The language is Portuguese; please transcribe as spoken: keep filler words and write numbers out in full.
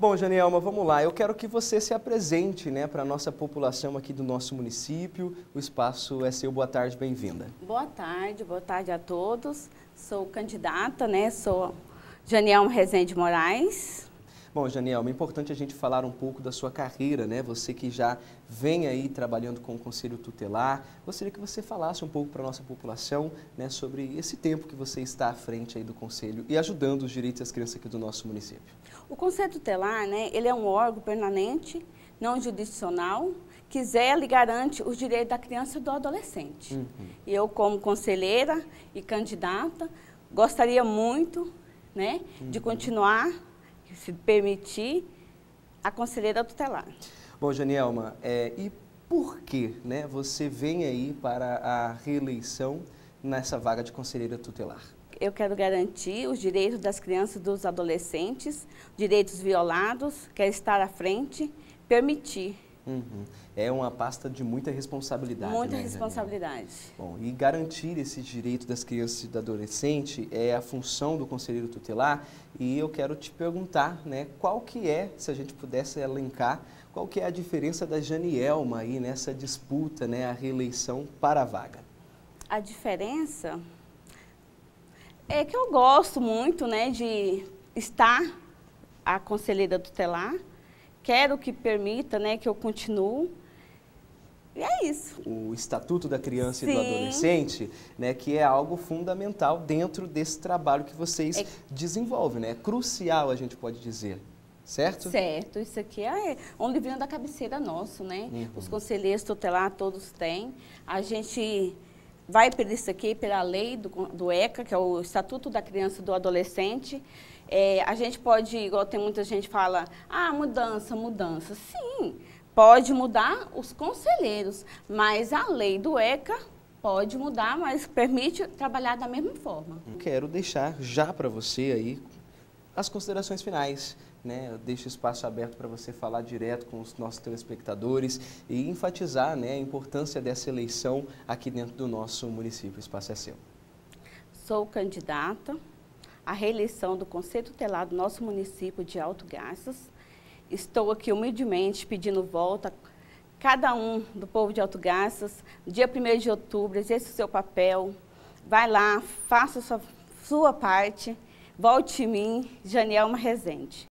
Bom, Janielma, vamos lá. Eu quero que você se apresente, né, para a nossa população aqui do nosso município. O espaço é seu. Boa tarde, bem-vinda. Boa tarde, boa tarde a todos. Sou candidata, né? Sou Janielma Rezende Moraes. Bom, Janielma, é importante a gente falar um pouco da sua carreira, né? Você que já vem aí trabalhando com o Conselho Tutelar. Gostaria que você falasse um pouco para a nossa população, né, sobre esse tempo que você está à frente aí do Conselho e ajudando os direitos das crianças aqui do nosso município. O Conselho Tutelar, né, ele é um órgão permanente, não jurisdicional, que zela e garante os direitos da criança e do adolescente. Uhum. E eu, como conselheira e candidata, gostaria muito, né, uhum. de continuar, se permitir, a conselheira tutelar. Bom, Janielma, é, e por que, né, você vem aí para a reeleição nessa vaga de conselheira tutelar? Eu quero garantir os direitos das crianças e dos adolescentes, direitos violados, quero estar à frente, permitir. Uhum. É uma pasta de muita responsabilidade. Muita né, responsabilidade. Bom, e garantir esse direito das crianças e do adolescente é a função do conselheiro tutelar. E eu quero te perguntar, né, qual que é, se a gente pudesse elencar, qual que é a diferença da Janielma aí nessa disputa, né, a reeleição para a vaga? A diferença é que eu gosto muito, né, de estar a conselheira tutelar. Quero que permita, né, que eu continue. E é isso. O Estatuto da Criança Sim. e do Adolescente, né, que é algo fundamental dentro desse trabalho que vocês é... desenvolvem, né? É crucial, a gente pode dizer, certo? Certo. Isso aqui é um livrinho da cabeceira nosso, né? Uhum. Os conselheiros tutelar todos têm. A gente vai por isso aqui, pela lei do, do ECA, que é o Estatuto da Criança e do Adolescente. É, a gente pode, igual tem muita gente que fala, ah, mudança, mudança. Sim, pode mudar os conselheiros, mas a lei do ECA pode mudar, mas permite trabalhar da mesma forma. Quero deixar já para você aí as considerações finais, né? Eu deixo espaço aberto para você falar direto com os nossos telespectadores e enfatizar, né, a importância dessa eleição aqui dentro do nosso município. O espaço é seu. Sou candidata à reeleição do Conselho Tutelar do nosso município de Alto Garças. Estou aqui humildemente pedindo volta cada um do povo de Alto Garças. Dia primeiro de outubro, exerça o seu papel. Vai lá, faça a sua, sua parte. Volte em mim, Janielma Rezende.